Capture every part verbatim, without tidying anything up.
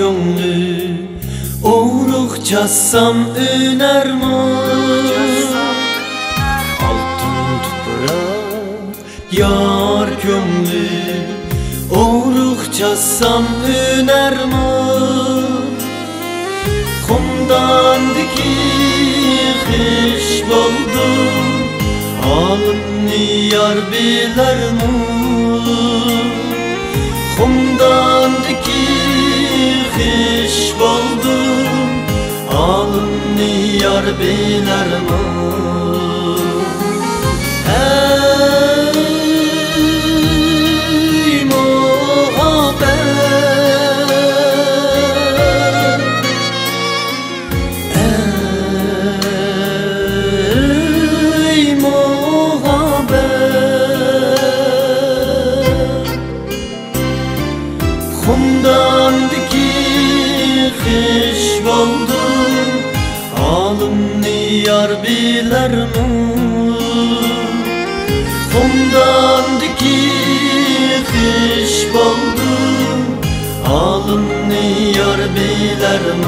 könglü Uğruk çassam öner mi? Altın toprak yar könglü Uğruk çassam öner mi? Kumdandaki hiç buldum Halımni yar biler mi? Kumdandaki hiç buldum Halımni yar biler mi? Ey muhabbet Ey muhabbet Kumdandaki hiç buldum Halımni yar biler mi? Kumdandaki hiç buldum Halımni yar biler mi?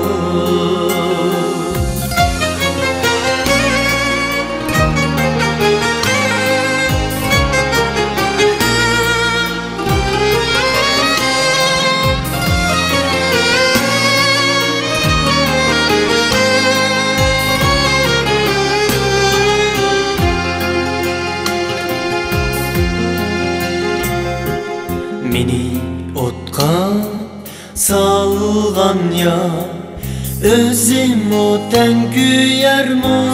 Meni otqa salgan ya Özüm oten güyermi?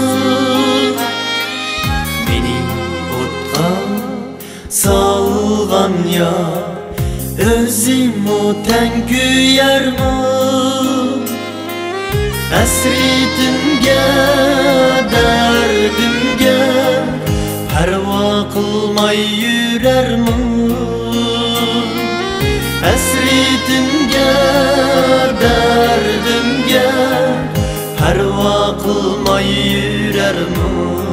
Meni otqa salgan ya Özüm oten güyermi? Esritimge derdimge Perva kılmay yürermi? Esritimge derdimge Perva kılmay yürermi?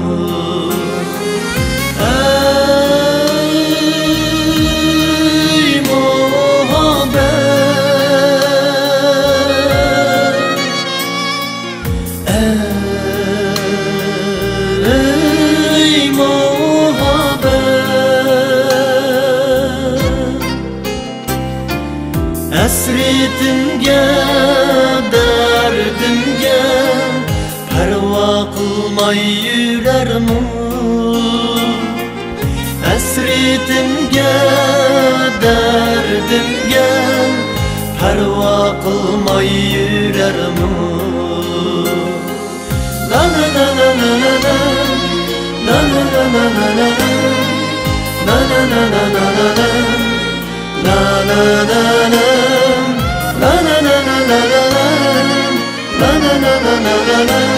Ey muhabbet Ey muhabbet Esritimge derdimge Perva kılmay yürermi? Esritimge derdimge Perva kılmay yürermi? La la la la la la la La la la la la la La la la la la la la La la la la La la la la la la La la la la la la